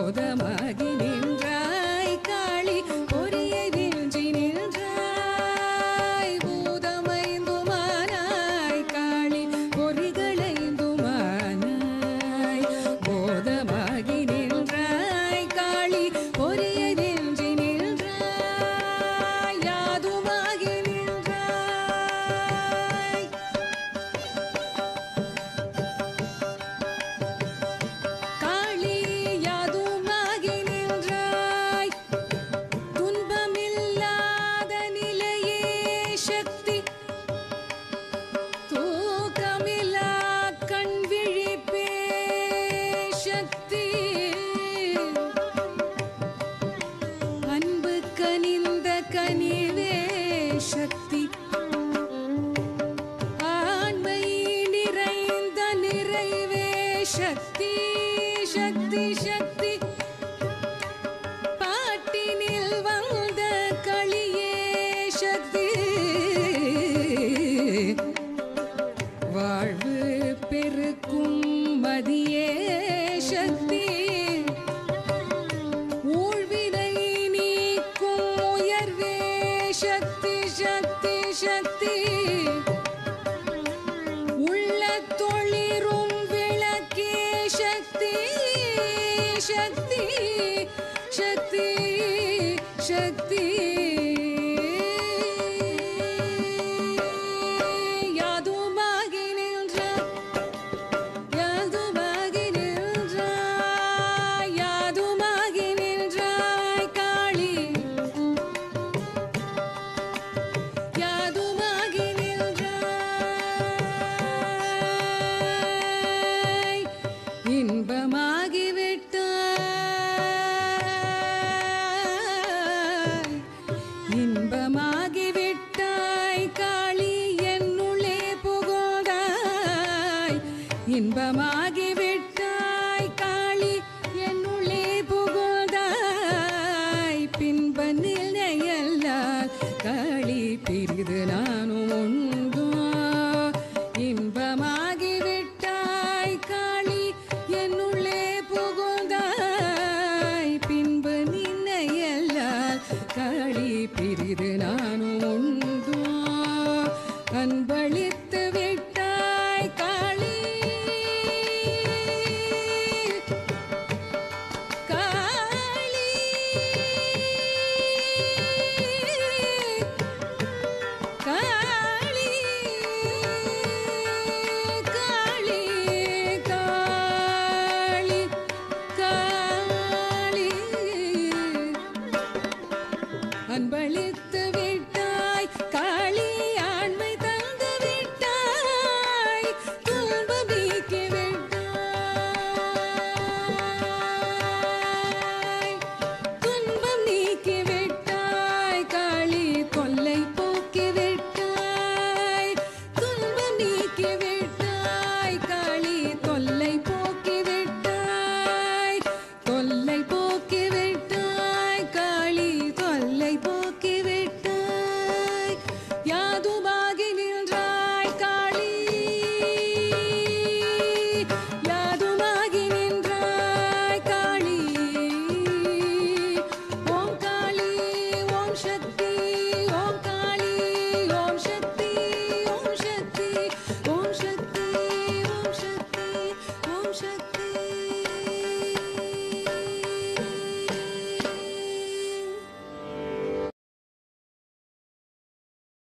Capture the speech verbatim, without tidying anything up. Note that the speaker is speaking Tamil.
போதமாகி நின்றாய் காளி பொறியை வீழ்ச்சி நின்றாய் பூதமைந்துமானாய் காளி பொறிகளைந்துமானாய் போதமாகி நின்றாய் காளி பொறியை வீழ்ச்சி நின்றாய் யாதுமாகி நின்றாய் காளி யாதுமாகி நின்றாய் துன்பமில்லாத நிலையே சக்தி தூக்கமில்லா கண் விழிப்பே சக்தி அன்பு கனிந்த கனிவே சக்தி ஆண்மை நிறைந்த நிறைவே சக்தி சக்தி சக்தி பாட்டினில் வந்த களியே சக்தி வாழ்வு பெருக்கும் மதியே சக்தி ஊழ்வினை நீக்கும் உயர்வே சக்தி சக்தி சக்தி உள்ள தொழிரும் விளக்கே சக்தி சக்தி சக்தி சக்தி யாதுமாகி நின்றாய் யாதுமாகி நின்றாய் யாதுமாகி நின்றாய் காளி யாதுமாகி நின்றாய் இன்பமாகி விட்டாய் இன்பமாகி விட்டாய் காளி என்னுள்ளே புகுந்தாய் இன்பமாகி